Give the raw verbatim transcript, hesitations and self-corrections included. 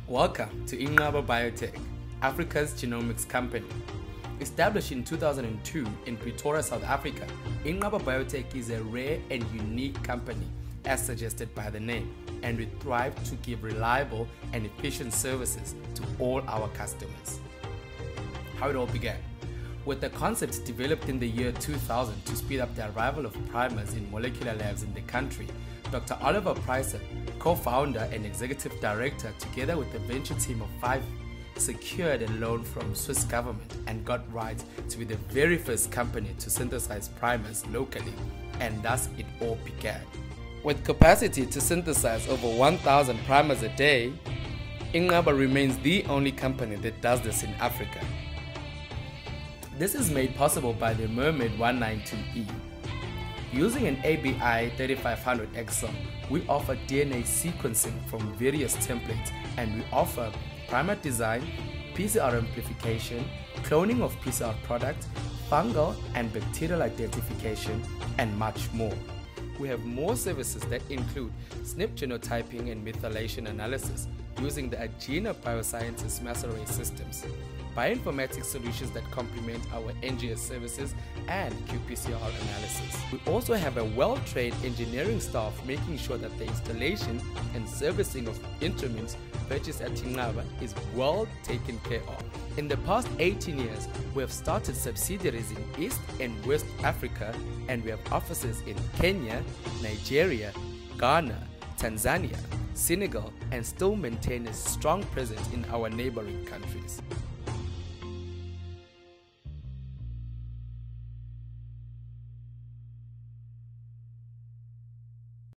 Welcome to Inqaba Biotech, Africa's genomics company. Established in two thousand two in Pretoria, South Africa, Inqaba Biotech is a rare and unique company, as suggested by the name, and we thrive to give reliable and efficient services to all our customers. How it all began. With the concept developed in the year two thousand to speed up the arrival of primers in molecular labs in the country, Doctor Oliver Pricer, co-founder and executive director, together with a venture team of five, secured a loan from Swiss government and got rights to be the very first company to synthesize primers locally, and thus it all began. With capacity to synthesize over one thousand primers a day, Inqaba remains the only company that does this in Africa. This is made possible by the Mermaid one ninety-two E. Using an A B I thirty-five hundred exome, we offer D N A sequencing from various templates, and we offer primer design, P C R amplification, cloning of P C R products, fungal and bacterial identification, and much more. We have more services that include S N P genotyping and methylation analysis using the Agena Biosciences mass array systems, bioinformatics solutions that complement our N G S services, and Q P C R analysis. We also have a well-trained engineering staff making sure that the installation and servicing of instruments purchased at Inqaba is well taken care of. In the past eighteen years, we have started subsidiaries in East and West Africa, and we have offices in Kenya, Nigeria, Ghana, Tanzania, Senegal, and still maintain a strong presence in our neighboring countries.